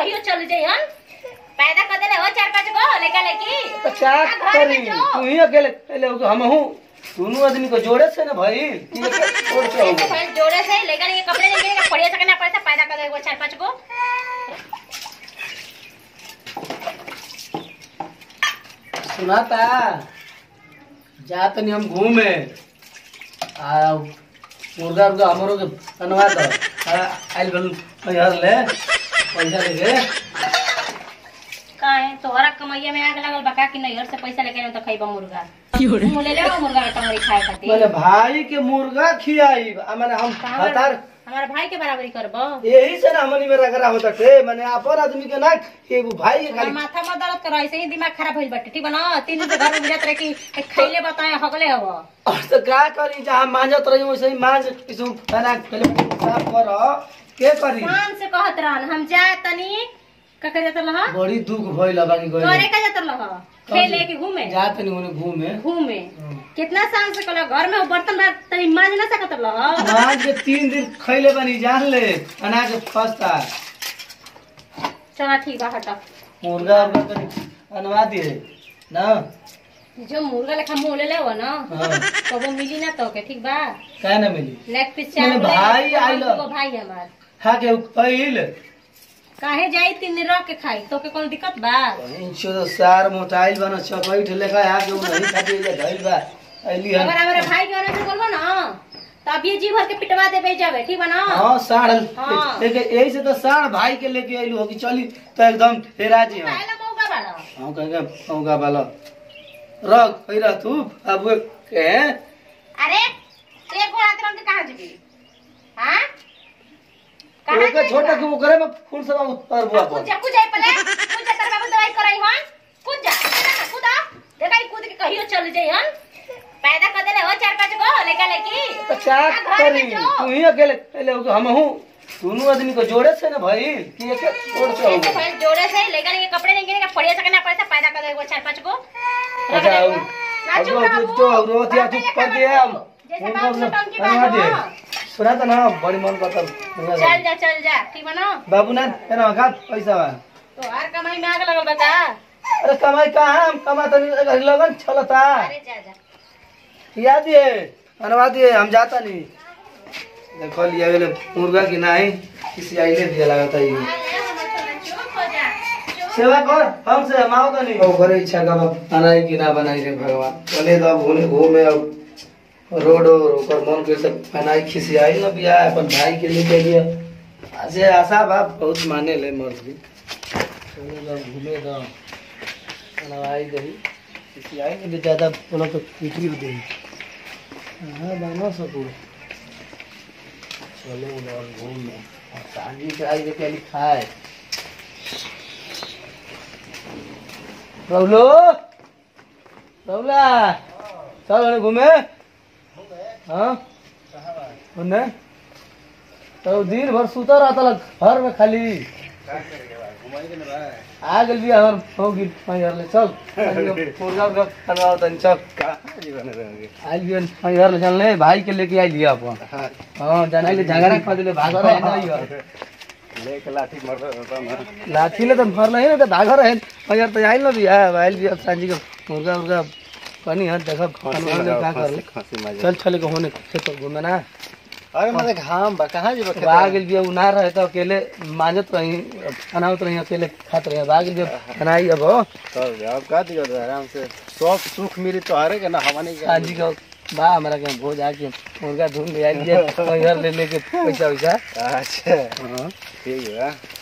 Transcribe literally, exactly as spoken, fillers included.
कहियो चल जाई हम पैदा कर देले हो चार पांच गो लेका लेकी तो क्या करी तू ही अकेले ले हम हूं दोनों आदमी को जोड़े से ना भाई ये छोड़ के हो भाई जोड़े से लेका लेके कपड़े लेके के पड़िया सकना पड़ता पैदा कर देले चार पांच गो सुनाता जा तनी हम घूमे आ मुर्गा उर्गा हमरो के बनवा दो आइल बल यार ले पैसा लेके काहे तोहरा कमैया में आग लागल बका कि नहीं घर से पैसा लेके न त खइबा मुर्गा मुंह ले ले मुर्गा टंगरी खाए खातिर माने भाई के मुर्गा खियाई माने हम हतार हमारे भाई के बराबरी करबो यही से ना हमनी में रगड़ा होता थे माने अपन आदमी के ना एगो भाई के खाली माथा में दर्द कर ऐसे ही दिमाग खराब होइल बाटे ठीक बा ना तीन दिन से घर में जात रहे कि खइले बताए हगले हो और तो का करी जहां मांजत रही वैसे ही मांज किसु खाना पहले साफ कर के करी कान से कहत रहन हम जाए तनी का करे जात लहा बड़ी दुख भइल बाकी गइल तोरे का जात लहा खेले कि घूमे जात नहीं होने घूमे घूमे कितना साल से कल घर में बर्तन तनी मांज ना सकत लहा मांज के तीन दिन खइले बनी जान ले अना के फसता चला ठीक बा हटा मुर्गा उर्गा करी अनवा दिए ना जो मुर्गा लेखा मोल ले हो ना कबो मिली ना तो के ठीक बा काहे ना मिली लेग पीस चार भाई आइल भाई हमार हा के कइल काहे जाई तीन दिन रह के खाई तो के कोनो दिक्कत बा इंचो तो सार मोटाइल बना चपैठ लेखा आ के नहीं खाती ले धइल बा आइली अगर हमारे भाई के ओने से बोलबो ना तब ये जी भर के पिटवा देबे जावे ठीक बा ना हां साढ़ हाँ। लेके यही से तो साढ़ भाई के लेके आइलू हो कि चली तो एकदम हेरा जी हां काहेला मौका वाला हां कहेगा मौका वाला रख कइरा तू अब के अरे तू एक गोड़ा तरह के कहां जीबी हां ओके छोटा के करे में फूल सब उतर बुआ कूद जा कूद जा पहले कूद जा तेरे बाबू दवाई कराई हन कूद जा कूद आ देखाई कूद के कहियो चल जाई हन पैदा कर देले हो चार पांच गो लेका लेकी तो क्या करी तू ही अकेले ले हम हूं दोनों आदमी को जोड़े से ना भाई कि एक छोड़ के हो भाई जोड़े से लेका लेके कपड़े लेके के पड़िया सकना पड़ता पैदा कर देले चार पांच गो अच्छा अब तो रोतिया तू कर दे हम जैसे बात में टंकी बात सुना तो ना बड़ी मन करता चल जा चल जा ठीक बा ना बाबू ना तेरा का पैसा बा तो हर कमाई में आग लगल बता अरे कमाई कहां हम कमा तो लगन चलता अरे जा जा याद है बनवा दिए हम जाता नहीं देखो लिया गेले मुर्गा की नहीं किसी आइले दिया लगाता ये सेवा कर हमसे माओ तो नहीं ओ करे इच्छा का बनाई कि ना बनाई रे भगवान चले तो घूमे घूमे अब रोड ऊपर मन के सब बनाई खिसी आई ना बिया अपन भाई के लेके गया ऐसे आशा बाप बहुत माने ले मर्द भी चले तो घूमे तो बनाई दही खिसी आई नहीं ज्यादा बोलो तो पीटी दे हां बना सकूं चले उधर घूमे सांझी के आई के लिए खाए रौलो रौला चल घूमे हाँ उन्ने तो दिन भर सुता रहता लग घर में खाली आ गल भी हमर होगी यार ले चल मुर्गा उर्गा खाना तन चल आइल भी यार ले चल ले भाई के लेके आई लिया अपन हां जाना ले झगड़ा कर दिले भाग रहे नहीं यार लेके लाठी मार रहा ना लाठी ले तो भर नहीं ना तो भाग रहे यार तो आइल ना भी आइल भी सांझी के मुर्गा उर्गा पानी हाथ देखा खाना ले का कर ले चल चले को होने खेत घूमे ना अरे मतलब घाम बा कहां जे बा गेल भी उना रहे तो अकेले मांजत रही अनावत रही अकेले खात रहे भाग गेल बनाई अब तो अब का दियो आराम से सब सुख मिली तो हरे के ना हमनी के हां जी का बा हमरा के भोज आके मुर्गा धुन ले आई जे घर ले लेके पैसा पैसा अच्छा हां ठीक है।